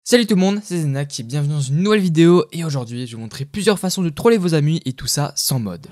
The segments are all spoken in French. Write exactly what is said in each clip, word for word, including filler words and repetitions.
Salut tout le monde, c'est Zenak et bienvenue dans une nouvelle vidéo et aujourd'hui je vais vous montrer plusieurs façons de troller vos amis et tout ça sans mode.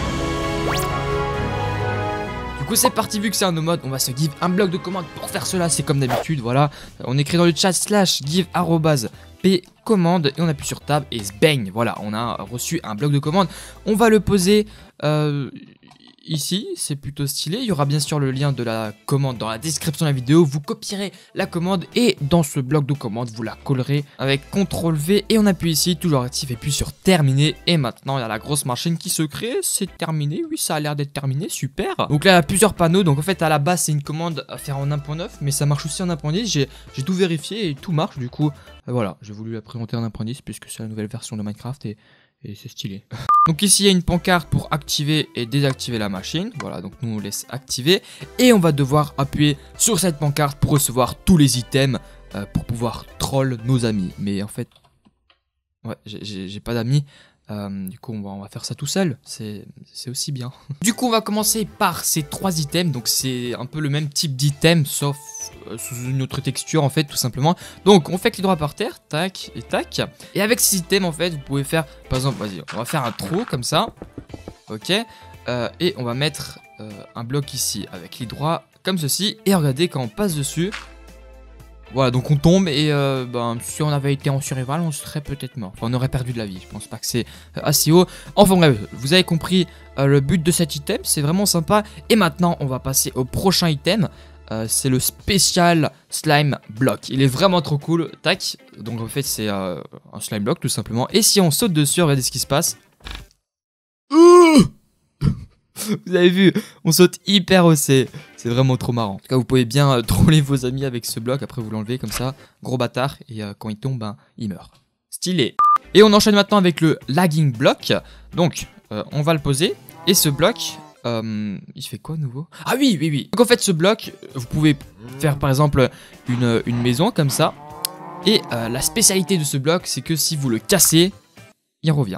Du coup c'est parti, vu que c'est un no mode, on va se give un bloc de commande pour faire cela, c'est comme d'habitude, voilà. On écrit dans le chat slash give arrobase p commande et on appuie sur tab et bang, voilà, on a reçu un bloc de commande. On va le poser euh, ici, c'est plutôt stylé. Il y aura bien sûr le lien de la commande dans la description de la vidéo. Vous copierez la commande et dans ce bloc de commande, vous la collerez avec contrôle V et on appuie ici, toujours actif et puis sur terminer. Et maintenant, il y a la grosse machine qui se crée. C'est terminé, oui, ça a l'air d'être terminé, super. Donc là, il y a plusieurs panneaux. Donc en fait, à la base, c'est une commande à faire en un point neuf, mais ça marche aussi en un point dix. J'ai tout vérifié et tout marche. Du coup, euh, voilà, j'ai voulu la présenter en un point dix puisque c'est la nouvelle version de Minecraft et... Et c'est stylé. Donc ici il y a une pancarte pour activer et désactiver la machine. Voilà, donc nous on laisse activer. Et on va devoir appuyer sur cette pancarte pour recevoir tous les items euh, pour pouvoir troll nos amis. Mais en fait, ouais, j'ai pas d'amis. Euh, du coup on va, on va faire ça tout seul, c'est aussi bien. Du coup on va commencer par ces trois items. Donc c'est un peu le même type d'item sauf euh, sous une autre texture en fait, tout simplement. Donc on fait clic droit par terre, tac et tac. Et avec ces items en fait vous pouvez faire, par exemple, vas-y, on va faire un trou comme ça. Ok, euh, et on va mettre euh, un bloc ici avec clic droit comme ceci. Et regardez, quand on passe dessus, voilà, donc on tombe et euh, ben, si on avait été en survival, on serait peut-être mort. Enfin, on aurait perdu de la vie. Je pense pas que c'est assez haut. Enfin bref, vous avez compris euh, le but de cet item. C'est vraiment sympa. Et maintenant, on va passer au prochain item. Euh, c'est le spécial slime block. Il est vraiment trop cool. Tac. Donc en fait, c'est euh, un slime block tout simplement. Et si on saute dessus, regardez ce qui se passe. Vous avez vu, on saute hyper haut, c'est vraiment trop marrant. En tout cas, vous pouvez bien euh, troller vos amis avec ce bloc. Après, vous l'enlevez comme ça, gros bâtard. Et euh, quand il tombe, ben, il meurt. Stylé. Et on enchaîne maintenant avec le lagging block. Donc, euh, on va le poser. Et ce bloc, euh, il fait quoi nouveau? Ah oui, oui, oui. Donc en fait, ce bloc, vous pouvez faire par exemple une, une maison comme ça. Et euh, la spécialité de ce bloc, c'est que si vous le cassez, il revient.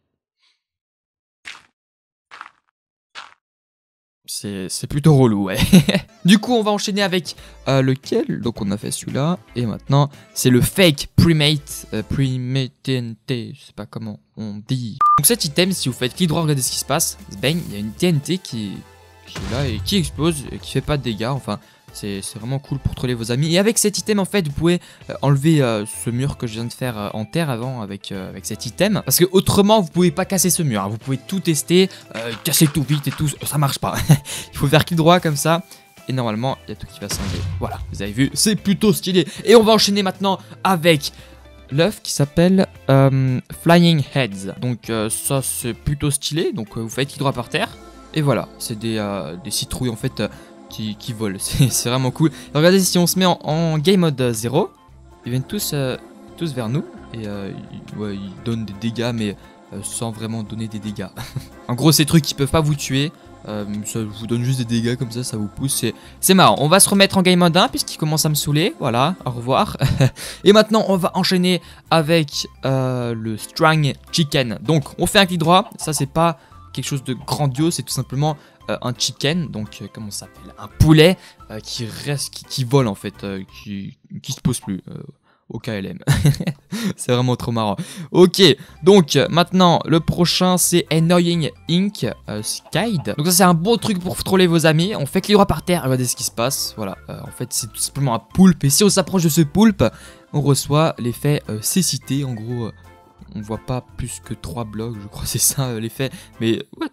C'est plutôt relou, ouais. Du coup, on va enchaîner avec euh, lequel? Donc, on a fait celui-là. Et maintenant, c'est le fake premate. Euh, premate T N T. Je sais pas comment on dit. Donc, cet item, si vous faites clic droit, regardez ce qui se passe. Bang, il y a une T N T qui, qui est là et qui explose et qui fait pas de dégâts. Enfin, c'est vraiment cool pour troller vos amis. Et avec cet item, en fait, vous pouvez euh, enlever euh, ce mur que je viens de faire euh, en terre avant avec, euh, avec cet item. Parce que autrement, vous pouvez pas casser ce mur. Hein. Vous pouvez tout tester, euh, casser tout vite et tout. Ça marche pas. Il faut faire clic droit comme ça. Et normalement, il y a tout qui va s'enlever. Voilà, vous avez vu, c'est plutôt stylé. Et on va enchaîner maintenant avec l'œuf qui s'appelle euh, Flying Heads. Donc euh, ça, c'est plutôt stylé. Donc euh, vous faites clic droit par terre. Et voilà, c'est des, euh, des citrouilles en fait... Euh, Qui, qui volent, c'est vraiment cool. Et regardez, si on se met en, en game mode zéro, ils viennent tous, euh, tous vers nous et euh, ils, ouais, ils donnent des dégâts, mais euh, sans vraiment donner des dégâts. En gros, ces trucs qui peuvent pas vous tuer, euh, ça vous donne juste des dégâts comme ça, ça vous pousse. C'est marrant. On va se remettre en game mode un puisqu'il commence à me saouler. Voilà, au revoir. Et maintenant, on va enchaîner avec euh, le Strang Chicken. Donc, on fait un clic droit. Ça, c'est pas quelque chose de grandiose, c'est tout simplement euh, un chicken, donc euh, comment ça s'appelle, un poulet euh, qui reste, qui, qui vole en fait, euh, qui, qui se pose plus euh, au K L M. C'est vraiment trop marrant. Ok, donc maintenant le prochain c'est Annoying Ink euh, Skide. Donc ça c'est un bon truc pour troller vos amis. On fait clic droit par terre, regardez ce qui se passe. Voilà, euh, en fait c'est tout simplement un poulpe et si on s'approche de ce poulpe, on reçoit l'effet euh, cécité. En gros, euh, on voit pas plus que trois blocs, je crois, c'est ça euh, l'effet. Mais, what?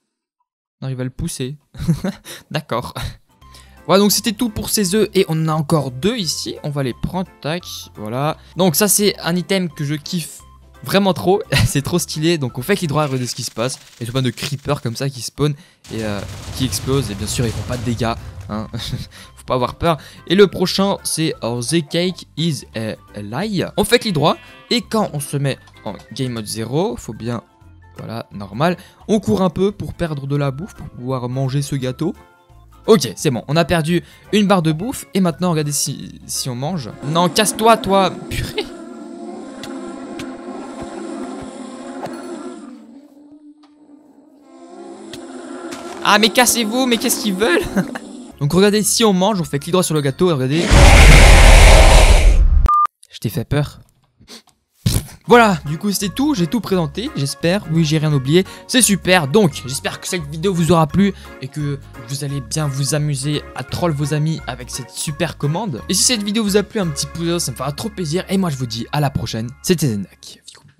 On arrive à le pousser. D'accord. Voilà, donc c'était tout pour ces œufs. Et on en a encore deux ici. On va les prendre, tac, voilà. Donc ça, c'est un item que je kiffe vraiment trop. C'est trop stylé. Donc on fait clic droit, regardez ce qui se passe. Il y a tout plein de creepers comme ça qui spawn et euh, qui explosent. Et bien sûr, ils font pas de dégâts. Hein. Faut pas avoir peur. Et le prochain, c'est oh, The Cake is a Lie. On fait clic droit. Et quand on se met en game mode zéro, faut bien, voilà, normal. On court un peu pour perdre de la bouffe, pour pouvoir manger ce gâteau. Ok, c'est bon, on a perdu une barre de bouffe. Et maintenant, regardez si, si on mange. Non, casse-toi, toi, purée. Ah, mais cassez-vous, mais qu'est-ce qu'ils veulent? Donc regardez, si on mange, on fait clic droit sur le gâteau et regardez. t'ai fait peur. Voilà, du coup c'était tout, j'ai tout présenté, j'espère, oui j'ai rien oublié, c'est super, donc j'espère que cette vidéo vous aura plu et que vous allez bien vous amuser à troll vos amis avec cette super commande. Et si cette vidéo vous a plu, un petit pouce, ça me fera trop plaisir, et moi je vous dis à la prochaine, c'était Zenak.